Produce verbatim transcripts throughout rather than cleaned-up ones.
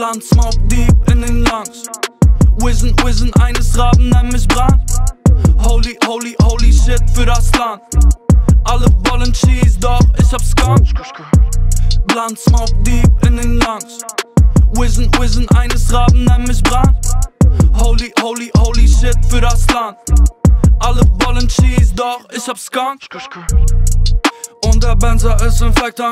Blunt, Smoke deep in den Lungs. Wizen, Wizen, eines Raben nenn mich Brand. Holy, holy, holy shit für das Land. Alle wollen Cheese, doch ich hab's Skunk. Blunt, Smoke deep in den Lungs. Wizen, Wizen, eines Raben nenn mich Brand. Holy, holy, holy shit für das Land. Alle wollen Cheese, doch ich hab's Skunk. Und der Benzer ist in Fleckern.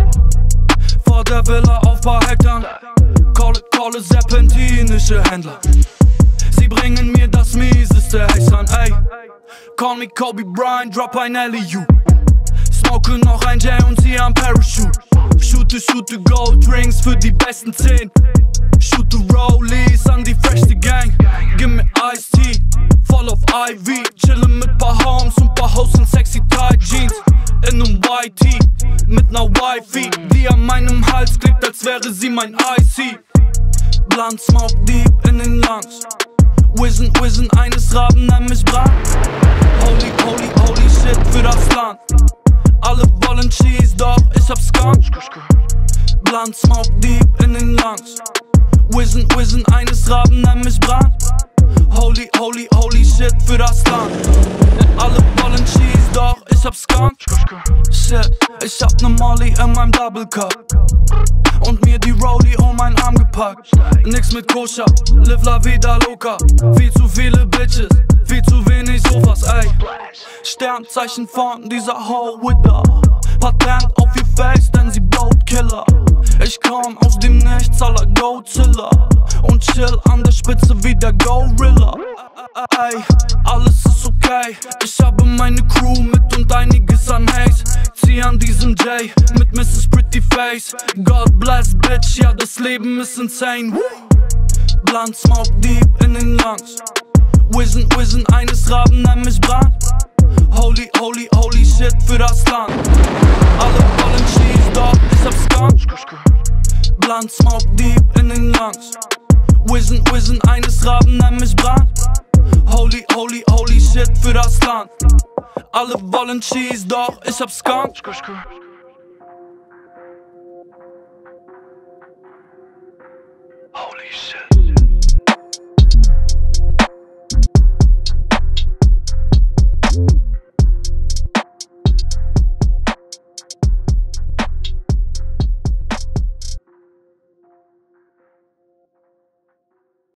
Vor der Villa auf paar Hektar. Kohle, Kohle, serpentinische Händler. Sie bringen mir das mieseste Hexan, ey. Call me Kobe Bryant, drop ein Alley-oop. Smoke noch ein J und zieh am Parachute. Shoote, shoote Gold Drinks für die besten zehn. Shoote Rollies an die freshste Gang. Gib mir Ice Tea, voll auf I V. Chille mit paar Homes und paar Hoes in sexy Tight Jeans. In nem White Tee, mit ner Wifi, die an meinem Hals klebt, als wäre sie mein I C. Blunt, Smoke deep in den Lungs. Wizen, Wizen, eines Raben nenn mich Brand. Holy, holy, holy shit für das Land. Alle wollen Cheese, doch ich hab's Skunk. Blunt, Smoke deep in den Lungs. Wizen, Wizen, eines Raben nenn mich Brand. Holy, holy, holy shit für das Land. Alle wollen Cheese, doch ich hab's Skunk. Shit, ich hab ne Molly in meinem Double Cup. Und mir die Rollie um meinen Arm gepackt. Nix mit Koscher, live la vida loca. Viel zu viele Bitches, viel zu wenig Sofas, ey. Sternzeichen von dieser Hoe with the Patent auf ihr Face, denn sie blowt Killer. Ich komm aus dem Nichts aller Godzilla und chill an der Spitze wie der Gorilla. Ey, alles ist okay, ich habe meine Crew mit und einiges an Haze. Zieh an diesem J mit Misses Pretty Face. God bless bitch, ja das Leben ist insane. Blunt, Smoke deep in den Lungs. Wizen, Wizen, eines Raben nenn mich Brand. Holy, holy, holy shit für das Land. Alle wollen Cheese, doch ich hab's Skunk. Blunt, Smoke deep in den Lungs. Wizen, Wizen, eines Raben nenn mich Brand. Holy, holy, holy shit für das Land. Alle wollen Cheese, doch ich hab's Skunk. Holy shit.